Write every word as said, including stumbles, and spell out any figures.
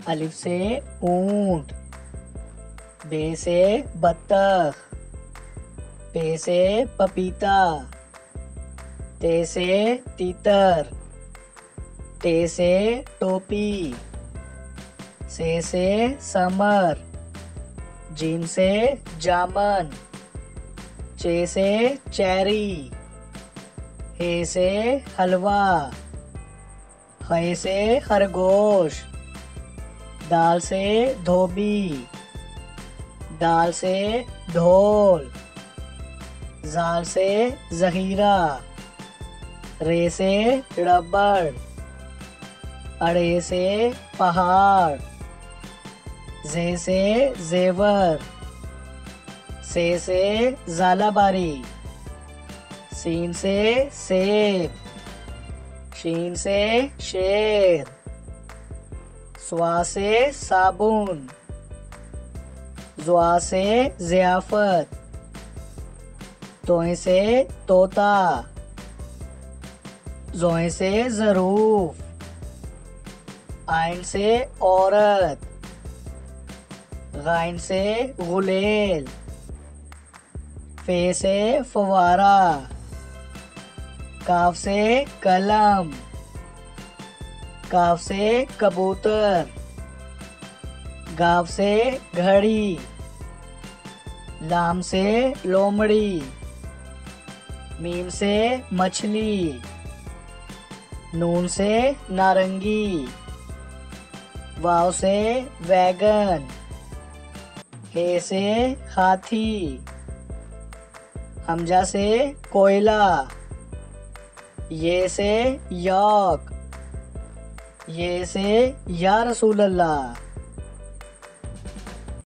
अलिफ से ऊंट। बे से बत्तख। पे से पपीता। ते से तीतर। टे से टोपी। से से समर। जीम से जामन। चे से चेरी। हे से हलवा। खे से खरगोश। दाल से धोबी। दाल से ढोल। जाल से जहीरा। रे से रबड़। अड़े से पहाड़। जे से जेवर। से से झालाबारी। सीन से सेब। शीन से शेर। स्वा से साबुन। ज़्वा से ज़ियाफ़त। तोय से तोता। ज़ोय से ज़रूफ। आइन से औरत। गाइन से गुलेल। फे से फवारा। काफ से कलम। काफ से कबूतर। गाव से घड़ी। लाम से लोमड़ी। मीम से मछली। नून से नारंगी। वाव से वैगन। हे से हाथी। हमजा से कोयला। ये से यौक। ये से या रसूल अल्लाह।